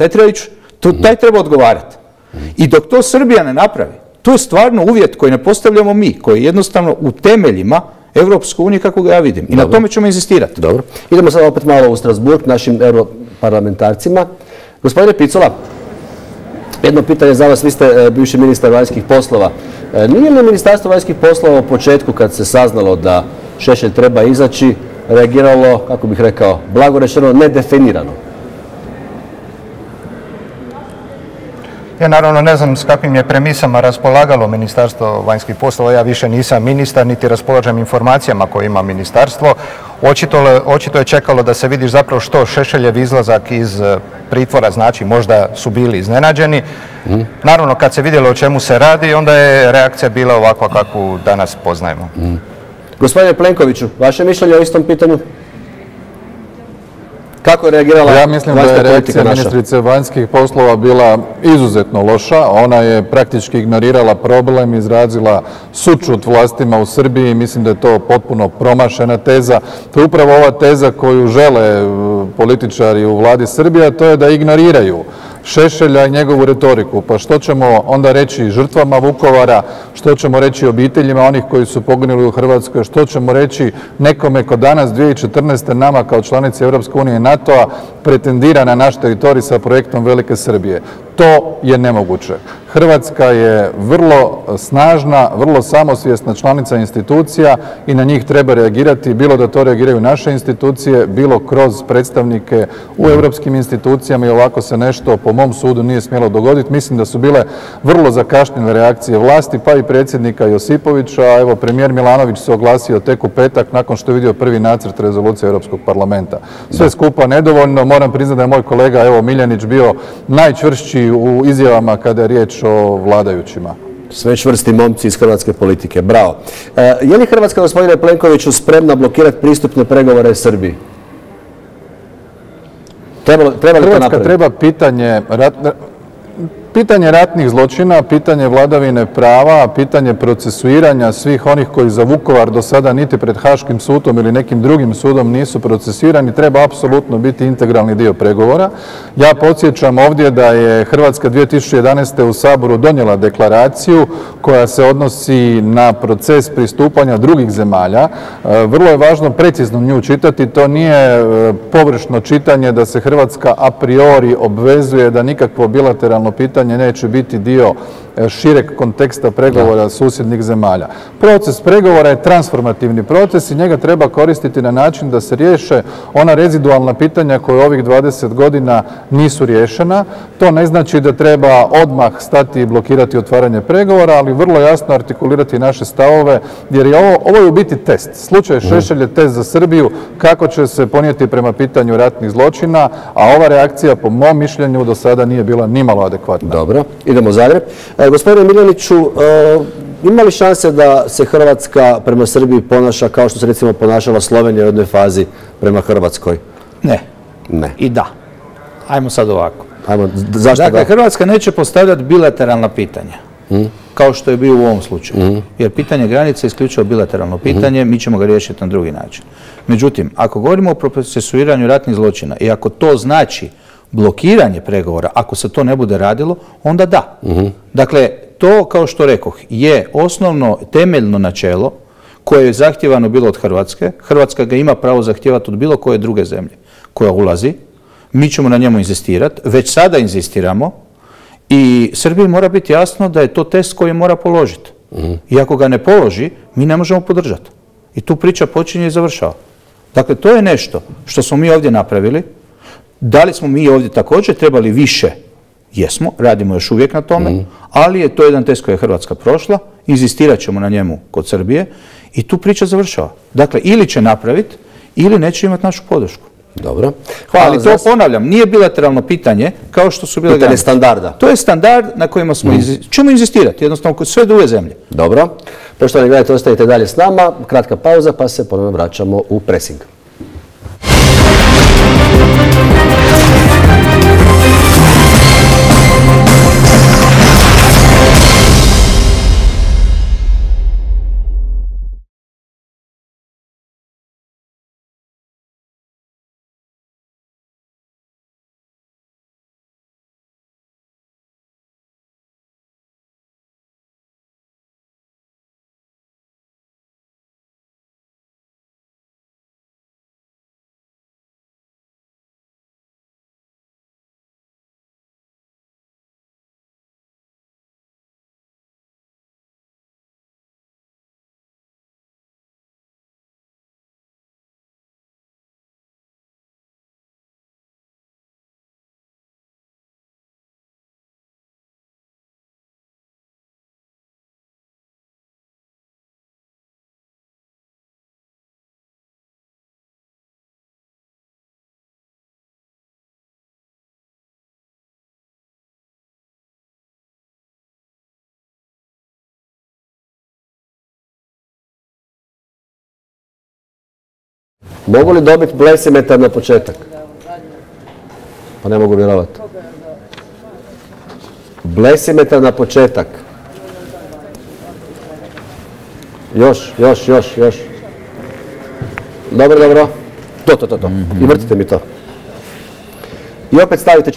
B: taj treba odgovarati. I dok to Srbija ne napravi, to je stvarno uvjet koji ne postavljamo mi, koji je jednostavno u temeljima Evropske unije kako ga ja vidim. I na tome ćemo inzistirati.
A: Dobro. Idemo sad opet malo u Strasburg, našim europarlamentarcima. Gospodine Picula, jedno pitanje za vas, vi ste bivši ministar vanjskih poslova. Nije li Ministarstvo vanjskih poslova u početku, kad se saznalo da Šešelj treba izaći, reagiralo, kako bih rekao, blago rečeno, nedefinirano?
D: Ja naravno ne znam s kakvim je premisama raspolagalo Ministarstvo vanjskih poslova. Ja više nisam ministar, niti raspolažem informacijama koje ima ministarstvo. Očito je čekalo da se vidi zapravo što Šešeljev izlazak iz pritvora znači, možda su bili iznenađeni. Naravno, kad se vidjelo o čemu se radi, onda je reakcija bila ovakva kakvu danas poznajemo.
A: Gospodine Plenkoviću, vaše mišljenje o istom pitanju? Kako je reagirala
C: vanjska politika naša? Ja mislim da je reakcija ministrice vanjskih poslova bila izuzetno loša. Ona je praktički ignorirala problem, izrazila sućut vlastima u Srbiji. Mislim da je to potpuno promašena teza. To je upravo ova teza koju žele političari u vladi Srbije, a to je da ignoriraju Šešelja i njegovu retoriku. Pa što ćemo onda reći žrtvama Vukovara, što ćemo reći obiteljima onih koji su poginuli u Hrvatskoj, što ćemo reći nekome ko danas 2014. nama kao članici Europske unije i NATO-a pretendira na naš teritorij sa projektom Velike Srbije. To je nemoguće. Hrvatska je vrlo snažna, vrlo samosvjesna članica institucija i na njih treba reagirati, bilo da to reagiraju naše institucije, bilo kroz predstavnike u europskim institucijama i ovako se nešto po mom sudu nije smjelo dogoditi. Mislim da su bile vrlo zakašnjele reakcije vlasti, pa i predsjednika Josipovića, a evo premijer Milanović se oglasio tek u petak nakon što je vidio prvi nacrt rezolucije Europskog parlamenta. Sve skupa nedovoljno, moram priznati da je moj kolega evo Miljanić bio najčvršći u izjavama kada je riječ o vladajućima.
A: Sve čvrsti momci iz hrvatske politike. Bravo. Je li Hrvatska, gospodine Plenkoviću, spremna blokirati pristupne pregovore Srbiji? Treba li to napraviti?
C: Hrvatska treba pitanje ratnih zločina, pitanje vladavine prava, pitanje procesuiranja svih onih koji za Vukovar do sada niti pred Haškim sudom ili nekim drugim sudom nisu procesuirani, treba apsolutno biti integralni dio pregovora. Ja podsjećam ovdje da je Hrvatska 2011. u Saboru donijela deklaraciju koja se odnosi na proces pristupanja drugih zemalja. Vrlo je važno precizno nju čitati, to nije površno čitanje da se Hrvatska a priori obvezuje da nikakvo bilateralno pitanje neće biti dio šireg konteksta pregovora susjednih zemalja. Proces pregovora je transformativni proces i njega treba koristiti na način da se riješe ona rezidualna pitanja koja ovih 20 godina nisu riješena. To ne znači da treba odmah stati i blokirati otvaranje pregovora, ali vrlo jasno artikulirati naše stavove, jer je ovo je u biti test. Slučaj Šešelj je test za Srbiju kako će se ponijeti prema pitanju ratnih zločina, a ova reakcija po mom mišljenju do sada nije bila nimalo adekvatna.
A: Dobro, idemo Zagreb. Gospodine Miljaniću, ima li šanse da se Hrvatska prema Srbiji ponaša kao što se recimo ponašala Slovenija u jednoj fazi prema Hrvatskoj?
B: Ne.
A: Ne.
B: I da. Ajmo sad ovako.
A: Zašto
B: dakle, Hrvatska neće postavljati bilateralna pitanja, kao što je bio u ovom slučaju. Jer pitanje granice je isključivo bilateralno pitanje, mi ćemo ga riješiti na drugi način. Međutim, ako govorimo o procesuiranju ratnih zločina i ako to znači blokiranje pregovora, ako se to ne bude radilo, onda da. Dakle, to, kao što rekoh, je osnovno temeljno načelo koje je zahtijevano bilo od Hrvatske. Hrvatska ga ima pravo zahtijevati od bilo koje druge zemlje koja ulazi. Mi ćemo na njemu inzistirati. Već sada inzistiramo i Srbiji mora biti jasno da je to test koji mora položiti. I ako ga ne položi, mi ne možemo podržati. I tu priča počinje i završava. Dakle, to je nešto što smo mi ovdje napravili. Da li smo mi ovdje također trebali više? Jesmo, radimo još uvijek na tome, ali je to jedan test koji je Hrvatska prošla, inzistirat ćemo na njemu kod Srbije i tu priča završava. Dakle, ili će napraviti, ili neće imati našu podršku.
A: Dobro.
B: Ali to ponavljam, nije bilateralno pitanje kao što su bile granice.
A: Pitanje standarda.
B: To je standard na kojima ćemo inzistirati, jednostavno kod sve druge zemlje.
A: Dobro. Poštovani gledajte, ostavite dalje s nama. Kratka pauza pa se ponovno vraćamo u presing. Mogu li dobiti blesimetar na početak? Pa ne mogu vjerovati. Blesimetar na početak. Još. Dobro. To. I vrtite mi to. I opet stavite...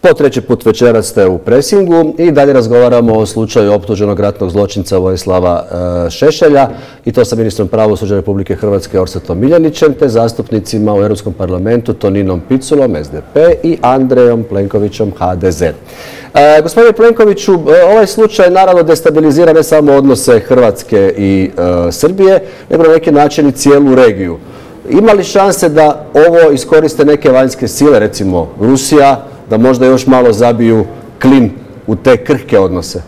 A: Po treći put večeras ste u presingu i dalje razgovaramo o slučaju optuženog ratnog zločinca Vojislava Šešelja i to sa ministrom pravosuđa Republike Hrvatske Orsatom Miljanićem te zastupnicima u Europskom parlamentu Toninom Piculom, SDP i Andrejom Plenkovićem, HDZ. Gospodine Plenkoviću, ovaj slučaj naravno destabilizira ne samo odnose Hrvatske i Srbije, nego na neki način i cijelu regiju. Ima li šanse da ovo iskoriste neke vanjske sile, recimo Rusija, da možda još malo zabiju klin u te krhke odnose?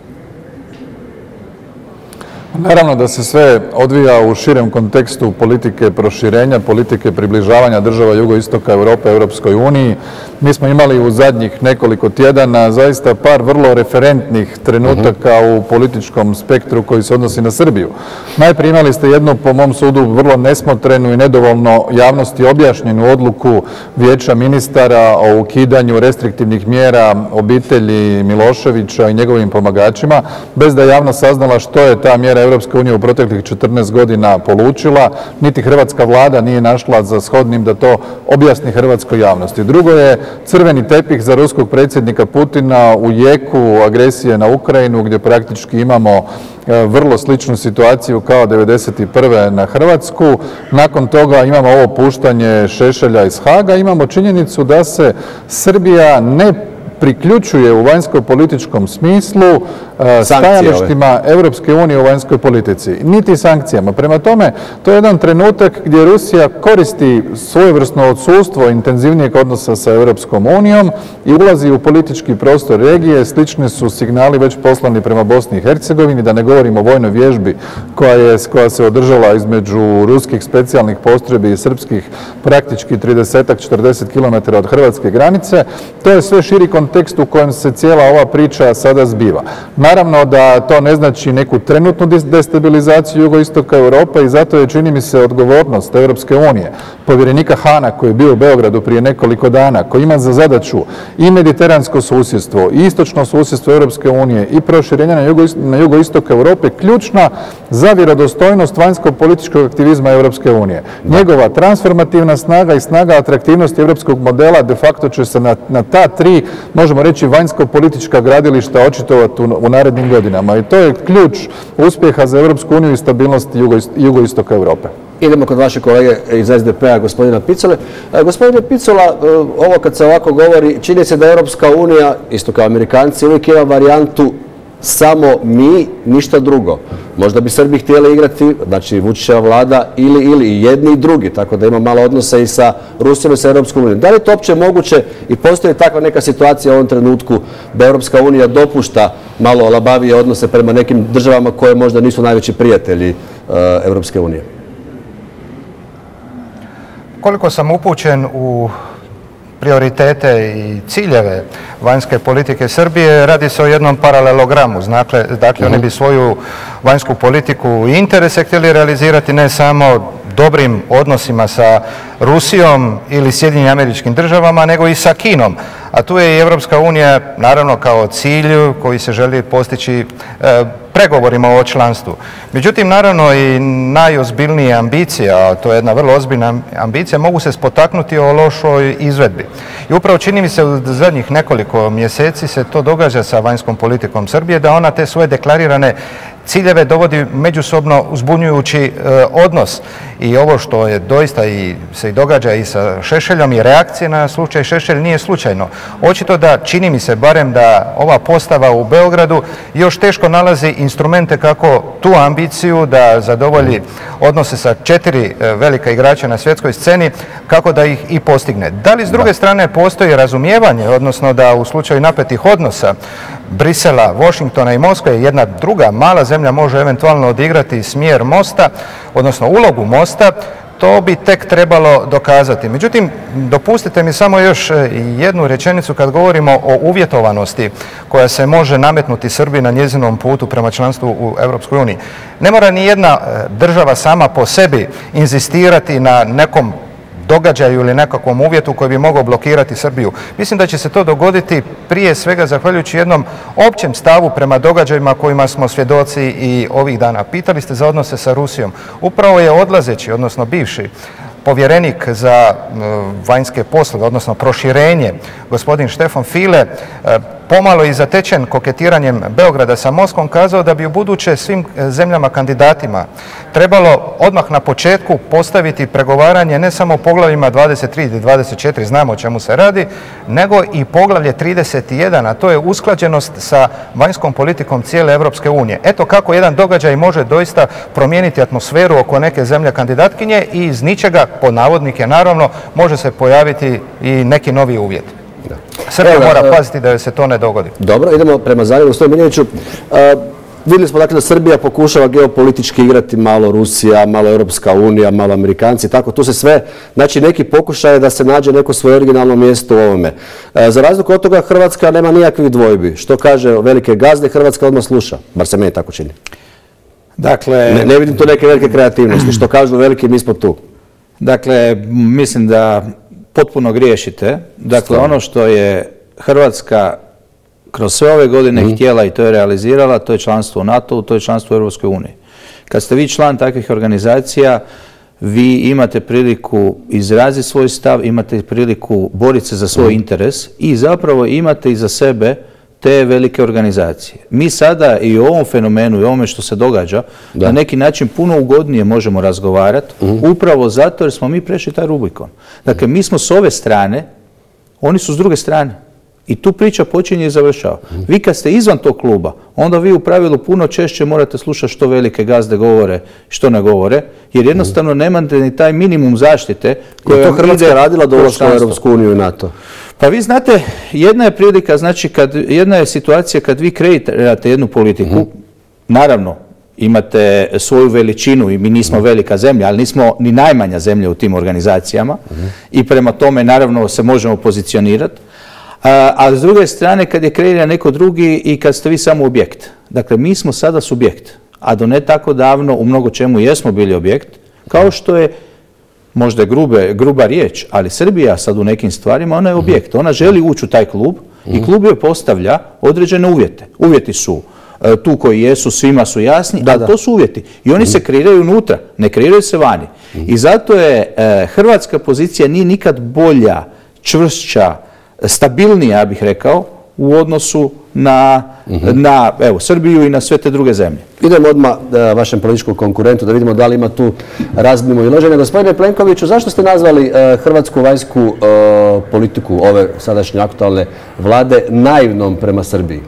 C: Naravno da se sve odvija u širem kontekstu politike proširenja, politike približavanja država jugoistoka Europe Europskoj uniji. Mi smo imali u zadnjih nekoliko tjedana zaista par vrlo referentnih trenutaka u političkom spektru koji se odnosi na Srbiju. Najprije imali ste jednu, po mom sudu, vrlo nesmotrenu i nedovoljno javnosti objašnjenu odluku Vijeća ministara o ukidanju restriktivnih mjera obitelji Miloševića i njegovim pomagačima, bez da je javnost saznala što je ta mjera Europska unija u proteklih 14 godina polučila, niti hrvatska vlada nije našla za shodnim da to objasni hrvatskoj javnosti. Drugo je crveni tepih za ruskog predsjednika Putina u jeku agresije na Ukrajinu, gdje praktički imamo vrlo sličnu situaciju kao 1991. na Hrvatsku. Nakon toga imamo ovo puštanje Šešelja iz Haaga, imamo činjenicu da se Srbija ne priključuje u vanjsko-političkom smislu stajalištima Europske unije u vanjskoj politici, niti sankcijama. Prema tome, to je jedan trenutak gdje Rusija koristi svojevrsno odsustvo intenzivnijeg odnosa sa Europskom unijom i ulazi u politički prostor regije. Slični su signali već poslani prema Bosni i Hercegovini, da ne govorimo o vojnoj vježbi koja se održala između ruskih specijalnih postrojbi i srpskih praktički 30-40 km od hrvatske granice. To je sve širi kontekst u kojem se cijela ova priča sada zbiva. Naravno da to ne znači neku trenutnu destabilizaciju jugoistoka Europe i zato je, čini mi se, odgovornost Europske unije, povjerenika Hana koji je bio u Beogradu prije nekoliko dana, koji ima za zadaću i mediteransko susjedstvo i istočno susjedstvo Europske unije i proširenja na jugoistok Europe, ključna za vjerodostojnost vanjsko-političkog aktivizma Europske unije. Njegova transformativna snaga i snaga atraktivnosti europskog modela de facto će se na ta tri, možemo reći, vanjsko-politička gradilišta očitovati u narednim godinama i to je ključ uspjeha za Europsku uniju i stabilnost jugoistoka Europe.
A: Idemo kod vaše kolege iz SDP-a, gospodina Picule. Gospodine Picula, ovo kad se ovako govori, čini se da Europska unija, isto kao Amerikanci, uvijek ima varijantu samo mi, ništa drugo. Možda bi Srbi htjeli igrati, znači Vučićeva vlada ili i jedni i drugi, tako da ima malo odnosa i sa Rusijom i sa Europskom unijom. Da li je to uopće moguće i postoji takva neka situacija u ovom trenutku da Europska unija dopušta malo labavije odnose prema nekim državama koje možda nisu najveći prijatelji Europske unije?
D: Koliko sam upućen u prioritete i ciljeve vanjske politike Srbije, radi se o jednom paralelogramu. Dakle, oni bi svoju vanjsku politiku i interese htjeli realizirati ne samo dobrim odnosima sa Rusijom ili Sjedinjenim Američkim Državama, nego i sa Kinom. A tu je i Europska unija, naravno, kao cilj koji se želi postići pregovorima o članstvu. Međutim, naravno, i najozbiljnije ambicije, a to je jedna vrlo ozbiljna ambicija, mogu se spotaknuti o lošoj izvedbi. I upravo čini mi se u zadnjih nekoliko mjeseci se to događa sa vanjskom politikom Srbije, da ona te svoje deklarirane ciljeve dovodi međusobno uzbunjujući odnos. I ovo što je doista se i događa i sa Šešeljom i reakcije na slučaj Šešelj nije slučajno. Očito da, čini mi se barem, da ova postava u Beogradu još teško nalazi instrumente kako tu ambiciju da zadovolji odnose sa 4 velika igrača na svjetskoj sceni, kako da ih i postigne. Da li s druge strane postoji razumijevanje, odnosno da u slučaju napetih odnosa Brisela, Washingtona i Moskve jedna druga mala zemlja može eventualno odigrati smjer mosta, odnosno ulogu mosta, to bi tek trebalo dokazati. Međutim, dopustite mi samo još jednu rečenicu kad govorimo o uvjetovanosti koja se može nametnuti Srbiji na njezinom putu prema članstvu u Europskoj uniji. Ne mora ni jedna država sama po sebi inzistirati na nekom događaju ili nekakvom uvjetu koji bi mogao blokirati Srbiju. Mislim da će se to dogoditi prije svega zahvaljujući jednom općem stavu prema događajima kojima smo svjedoci i ovih dana. Pitali ste za odnose sa Rusijom. Upravo je odlazeći, odnosno bivši povjerenik za vanjske poslove, odnosno proširenje, gospodin Štefan File, pomalo i zatečen koketiranjem Beograda sa Moskvom, kazao da bi u buduće svim zemljama kandidatima trebalo odmah na početku postaviti pregovaranje ne samo u poglavljima 23 i 24, znamo o čemu se radi, nego i poglavlje 31, a to je usklađenost sa vanjskom politikom cijele Europske unije. Eto kako jedan događaj može doista promijeniti atmosferu oko neke zemlje kandidatkinje i iz ničega, pod navodnike naravno, može se pojaviti i neki novi uvjet. Srbija mora paziti da joj se to ne dogodi.
A: Dobro, idemo prema Zagrebu. Gospodin Miljeniću, vidjeli smo dakle da Srbija pokušava geopolitički igrati, malo Rusija, malo Europska unija, malo Amerikanci, tako tu se sve, znači neki pokušaj da se nađe neko svoje originalno mjesto u ovome. Za razliku od toga Hrvatska nema nijakvih dvojbi. Što kaže velike gazde, Hrvatska odmah sluša, bar se meni tako čini.
B: Dakle,
A: ne vidim tu neke velike kreativnosti, što kažu veliki, mi smo tu.
B: Dakle, mislim da potpuno griješite. Dakle, ono što je Hrvatska kroz sve ove godine htjela i to je realizirala, to je članstvo u NATO-u, to je članstvo u Europskoj uniji. Kad ste vi član takvih organizacija, vi imate priliku izraziti svoj stav, imate priliku boriti se za svoj interes i zapravo imate iza sebe te velike organizacije. Mi sada i o ovom fenomenu i o ovome što se događa na neki način puno ugodnije možemo razgovarati, upravo zato jer smo mi prešli taj Rubikon. Dakle, mi smo s ove strane, oni su s druge strane. I tu priča počinje i završava. Vi kad ste izvan tog kluba, onda vi u pravilu puno češće morate slušati što velike gazde govore, što ne govore, jer jednostavno nemate ni taj minimum zaštite
A: koja je to Hrvatska radila do ulaska u Europsku uniju i NATO.
B: Pa vi znate, jedna je prilika, znači jedna je situacija kad vi kreirate jednu politiku, naravno imate svoju veličinu i mi nismo velika zemlja, ali nismo ni najmanja zemlja u tim organizacijama i prema tome naravno se možemo pozicionirati. A s druge strane kad je kreiran neko drugi i kad ste vi samo objekt. Dakle, mi smo sada subjekt, a do ne tako davno u mnogo čemu jesmo bili objekt, kao što je, možda je gruba riječ, ali Srbija sad u nekim stvarima, ona je objekt. Ona želi ući u taj klub i klub joj postavlja određene uvjete. Uvjeti su tu koji jesu, svima su jasni, ali to su uvjeti. I oni se kreiraju unutra, ne kreiraju se vani. I zato je hrvatska pozicija nije nikad bolja, čvršća, stabilnija, ja bih rekao, u odnosu na Srbiju i na sve te druge zemlje.
A: Idemo odmah vašem političkom konkurentu da vidimo da li ima tu razmimo i loženja. Gospodine Plenkoviću, zašto ste nazvali hrvatsku vanjsku politiku ove sadašnje aktualne vlade naivnom prema Srbiji?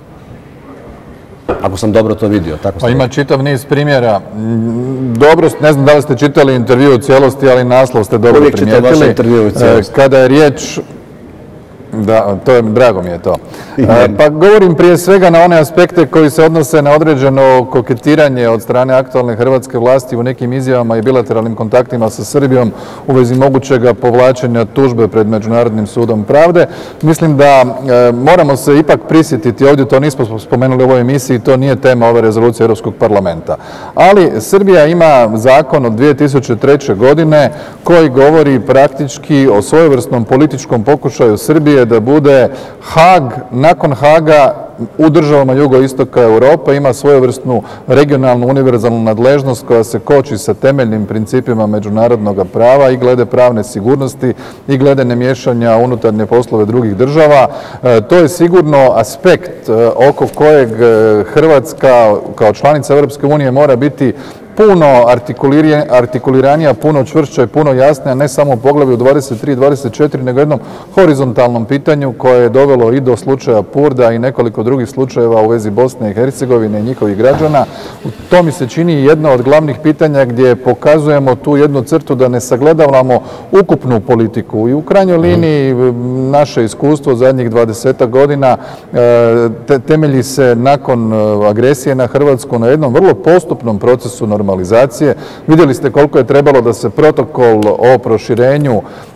A: Ako sam dobro to vidio.
C: Pa ima čitav niz primjera. Dobro, ne znam da li ste čitali intervju u cijelosti, ali naslov ste dobro primijetili.
A: Uvijek čitam vaše intervju u cijelosti.
C: Kada je riječ... Da, drago mi je to. Pa govorim prije svega na one aspekte koji se odnose na određeno koketiranje od strane aktualne hrvatske vlasti u nekim izjavama i bilateralnim kontaktima sa Srbijom u vezi mogućega povlačenja tužbe pred Međunarodnim sudom pravde. Mislim da moramo se ipak prisjetiti, ovdje to nismo spomenuli u ovoj emisiji, to nije tema ove rezolucije Europskog parlamenta. Ali Srbija ima zakon od 2003. godine koji govori praktički o svojevrsnom političkom pokušaju Srbije da bude Haag, nakon Haaga u državama jugoistoka Europe ima svojevrsnu regionalnu univerzalnu nadležnost koja se koči sa temeljnim principima međunarodnog prava i glede pravne sigurnosti i glede nemiješanja unutarnje poslove drugih država. To je sigurno aspekt oko kojeg Hrvatska kao članica Europske unije mora biti puno artikuliranija, puno čvršća i puno jasnija, ne samo u poglavlju 23 i 24, nego jednom horizontalnom pitanju koje je dovelo i do slučaja Purda i nekoliko drugih slučajeva u vezi Bosne i Hercegovine i njihovih građana. To mi se čini jedno od glavnih pitanja gdje pokazujemo tu jednu crtu da ne sagledavamo ukupnu politiku i u krajnjoj liniji naše iskustvo zadnjih 20 godina temelji se nakon agresije na Hrvatsku na jednom vrlo postupnom procesu normalizacije. Vidjeli ste koliko je trebalo da se protokol o proširenju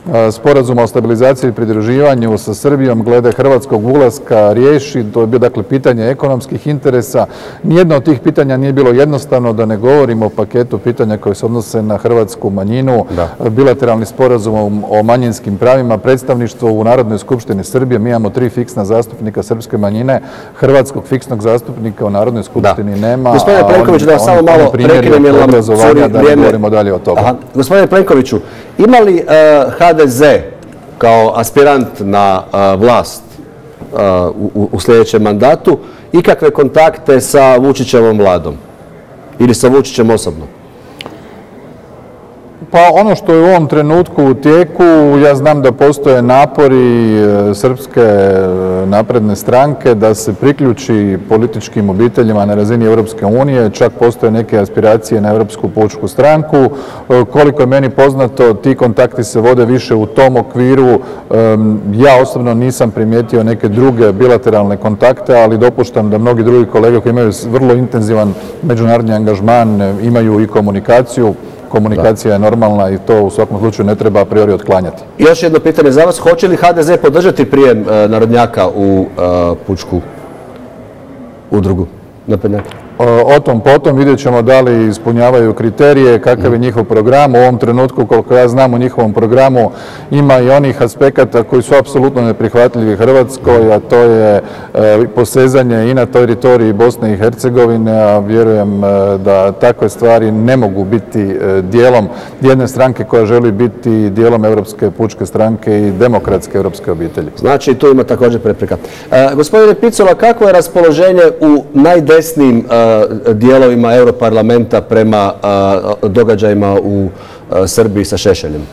C: sporazuma o stabilizaciji i pridruživanju sa Srbijom glede hrvatskog ulaska riješi. To je bilo dakle pitanje ekonomskih interesa. Nijedno od tih pitanja nije bilo jednostavno, da ne govorimo o paketu pitanja koje se odnose na hrvatsku manjinu, bilateralni sporazum o manjinskim pravima, predstavništvo u Narodnoj skupštini Srbije. Mi imamo 3 fiksna zastupnika srpske manjine, hrvatskog fiksnog zastupnika u Narodnoj skupštini nema.
A: Gospodine Plenkoviću, da samo malo prekinem jer nam curi
C: vrijeme. Dalje od toga.
A: Gospodine Plenkoviću, ima li HDZ kao aspirant na vlast u sljedećem mandatu ikakve kontakte sa Vučićevom vladom ili sa Vučićem osobno?
C: Pa ono što je u ovom trenutku u tijeku, ja znam da postoje napori Srpske napredne stranke da se priključi političkim obiteljima na razini Europske unije, čak postoje neke aspiracije na Europsku pučku stranku. Koliko je meni poznato, ti kontakti se vode više u tom okviru. Ja osobno nisam primijetio neke druge bilateralne kontakte, ali dopuštam da mnogi drugi kolege koji imaju vrlo intenzivan međunarodni angažman imaju i komunikaciju. Komunikacija je normalna i to u svakom slučaju ne treba a priori otklanjati.
A: Još jedno pitanje za vas. Hoće li HDZ podržati prijem narodnjaka u pučku udrugu naprednjaka?
C: O tom potom vidjet ćemo da li ispunjavaju kriterije, kakav je njihov program. U ovom trenutku, koliko ja znam, u njihovom programu ima i onih aspekata koji su apsolutno neprihvatljivi Hrvatskoj, a to je posezanje i na teritoriji Bosne i Hercegovine, a vjerujem da takve stvari ne mogu biti dijelom jedne stranke koja želi biti dijelom Europske pučke stranke i demokratske europske obitelji.
A: Znači, tu ima također prepreka. Gospodine Picula, kako je raspoloženje u najdesnijim dijelovima Europarlamenta prema događajima u Srbiji sa Šešeljem?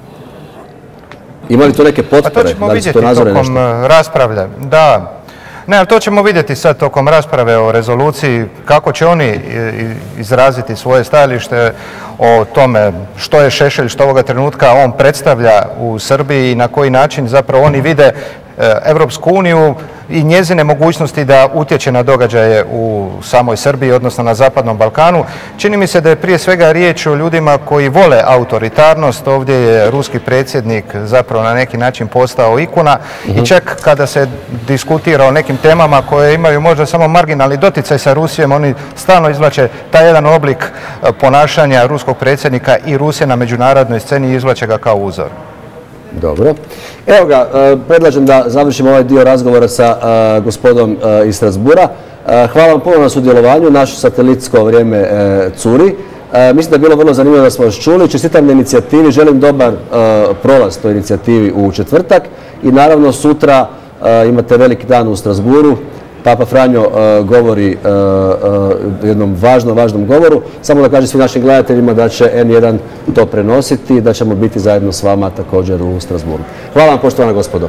A: Ima li to neke potpore?
D: To ćemo vidjeti tokom rasprave. Da. Ne, to ćemo vidjeti sad tokom rasprave o rezoluciji, kako će oni izraziti svoje stajalište o tome što je Šešelj, što ovoga trenutka on predstavlja u Srbiji i na koji način zapravo oni vide Evropsku uniju i njezine mogućnosti da utječe na događaje u samoj Srbiji, odnosno na Zapadnom Balkanu. Čini mi se da je prije svega riječ o ljudima koji vole autoritarnost. Ovdje je ruski predsjednik zapravo na neki način postao ikona i čak kada se diskutira o nekim temama koje imaju možda samo marginalni doticaj sa Rusijom, oni stalno izvlače taj jedan oblik ponašanja ruskog predsjednika i Rusije na međunarodnoj sceni i izvlače ga kao uzor.
A: Dobro. Evo ga, predlažem da završimo ovaj dio razgovora sa gospodom iz Strasbourga. Hvala vam puno na sudjelovanju, naše satelitsko vrijeme curi. Mislim da je bilo vrlo zanimljivo da smo vas čuli. Čestitam na inicijativi, želim dobar prolaz toj inicijativi u četvrtak i naravno sutra imate veliki dan u Strasbourgu. Papa Franjo govori jednom važnom govoru. Samo da kažem svim našim gledateljima da će N1 to prenositi i da ćemo biti zajedno s vama također u Strasbourgu. Hvala vam, poštovana gospodo.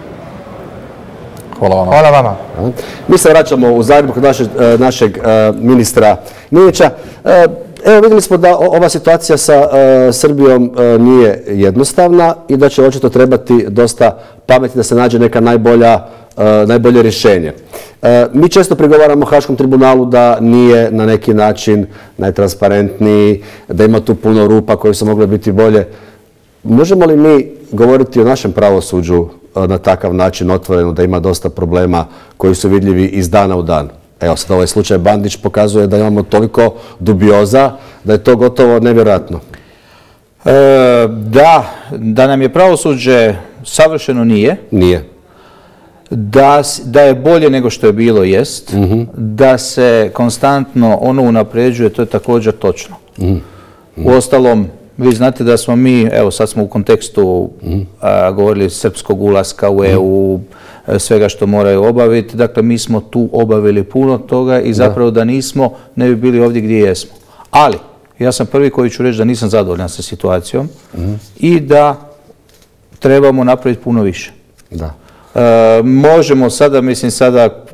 C: Hvala vama.
D: Hvala vama.
A: Mi se vraćamo u Zagreb kod našeg ministra Minića. Evo, vidjeli smo da ova situacija sa Srbijom nije jednostavna i da će očito trebati dosta pameti da se nađe neka najbolje rješenje. Mi često prigovaramo Haškom tribunalu da nije na neki način najtransparentniji, da ima tu puno rupa koje su mogle biti bolje. Možemo li mi govoriti o našem pravosuđu na takav način otvoreno, da ima dosta problema koji su vidljivi iz dana u dan? Evo sad ovaj slučaj Bandić pokazuje da imamo toliko dubioza da je to gotovo nevjerojatno.
B: Da nam je pravosuđe savršeno nije.
A: Nije.
B: Da je bolje nego što je bilo jest. Da se konstantno ono unapređuje, to je također točno. Uostalom, vi znate da smo mi, evo sad smo u kontekstu govorili srpskog ulaska u EU, svega što moraju obaviti. Dakle, mi smo tu obavili puno toga i zapravo da nismo, ne bi bili ovdje gdje jesmo. Ali, ja sam prvi koji ću reći da nisam zadovoljan sa situacijom i da trebamo napraviti puno više.
A: Da.
B: Možemo sada, mislim sada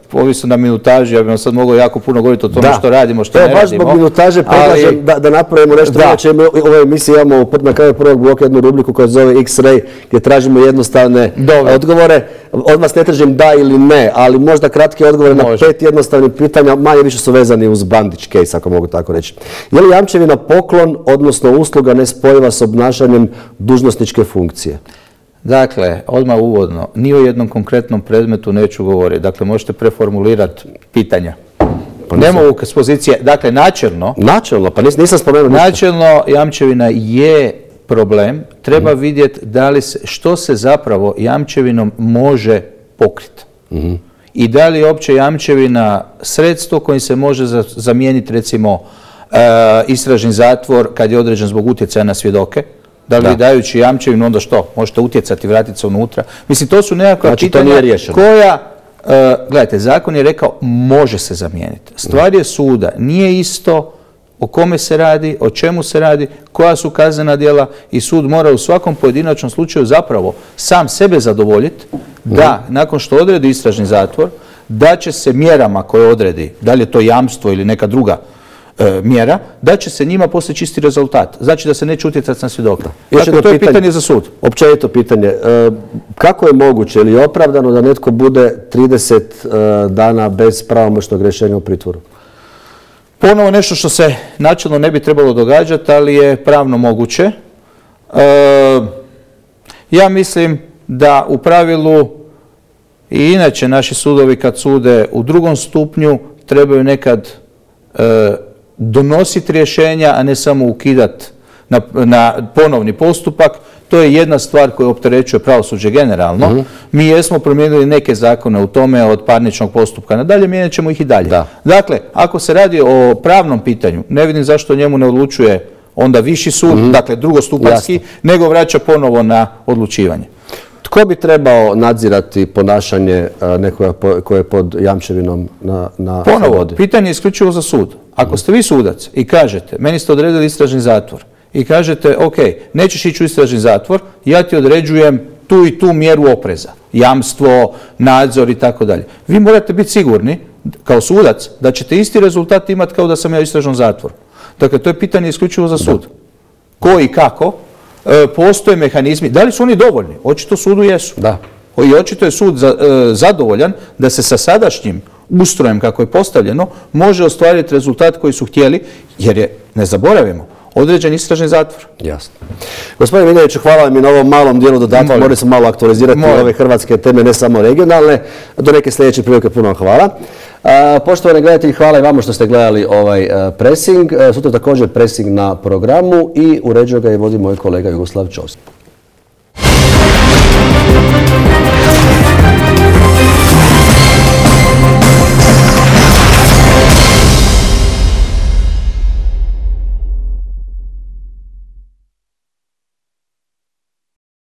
B: ovisno na minutaži, ja bih vam sad mogao jako puno govoriti o tome što radimo, što ne radimo.
A: Baš zbog minutaže predlažem da napravimo nešto. Inače, u ovoj emisiji imamo na kraju prvog bloka jednu rubriku koja se zove X-Ray, gdje tražimo jednostavne odgovore. Od vas ne tražim da ili ne, ali možda kratke odgovore na 5 jednostavnih pitanja, manje više su vezani uz Bandić case, ako mogu tako reći. Je li jamčevina poklon, odnosno usluga nespojiva s obnašanjem dužnosničke funkcije?
B: Dakle, odmah uvodno, ni o jednom konkretnom predmetu neću govoriti. Dakle, možete preformulirati pitanja. Ne mogu s pozicije, dakle, načelno,
A: pa nisam spomenuo ništa.
B: Načelno, jamčevina je problem. Treba vidjeti što se zapravo jamčevinom može pokriti. I da li je opće jamčevina sredstvo kojim se može zamijeniti, recimo, istražni zatvor kad je određen zbog utjecaja na svjedoke. Da li dajući jamčevinu, onda što? Možete utjecati, vratiti se unutra. Mislim, to su nekakva pitanja koja, gledajte, zakon je rekao može se zamijeniti. Stvar je suda. Nije isto o kome se radi, o čemu se radi, koja su kaznena djela i sud mora u svakom pojedinačnom slučaju zapravo sam sebe zadovoljiti da nakon što odredi istražni zatvor, da će se mjerama koje odredi, da li je to jamstvo ili neka druga mjera, da će se njima poslije čisti rezultat. Znači da se neće utjecati na svjedoka. Dakle, to je pitanje za sud.
A: Općenito pitanje. Kako je moguće ili je opravdano da netko bude 30 dana bez pravomoćnog rješenja u pritvoru?
B: Ponovo nešto što se načelno ne bi trebalo događati, ali je pravno moguće. Ja mislim da u pravilu i inače naši sudovi kad sude u drugom stupnju trebaju nekad donositi rješenja, a ne samo ukidati na ponovni postupak. To je jedna stvar koja opterećuje pravosuđe generalno. Mi jesmo promijenili neke zakone u tome od parničnog postupka nadalje, mijenjat ćemo ih i dalje. Dakle, ako se radi o pravnom pitanju, ne vidim zašto njemu ne odlučuje onda viši sud, dakle drugostupanjski, nego vraća ponovo na odlučivanje.
A: Tko bi trebao nadzirati ponašanje nekoga koje je pod jamčevinom na
B: Ponovo, pitanje je isključivo za sud. Ako ste vi sudac i kažete, meni ste odredili istražni zatvor i kažete, ok, nećeš ići u istražni zatvor, ja ti određujem tu i tu mjeru opreza, jamstvo, nadzor i tako dalje. Vi morate biti sigurni, kao sudac, da ćete isti rezultat imati kao da sam ja u istražnom zatvoru. Dakle, to je pitanje isključivo za sud. Ko i kako? Postoje mehanizmi. Da li su oni dovoljni? Očito sudu jesu. I očito je sud zadovoljan da se sa sadašnjim ustrojem kako je postavljeno može ostvariti rezultat koji su htjeli, jer je, ne zaboravimo, određen istražni zatvor.
A: Jasno. Gospodin Miljanić, hvala vam i na ovom malom dijelu dodatka. Morali smo malo aktualizirati ove hrvatske teme, ne samo regionalne. Do neke sljedeće prilike puno vam hvala. Poštovani gledatelji, hvala i vama što ste gledali ovaj Pressing. Sutra također Pressing na programu i uređuje ga i vodi moj kolega Jugoslav Ćosić.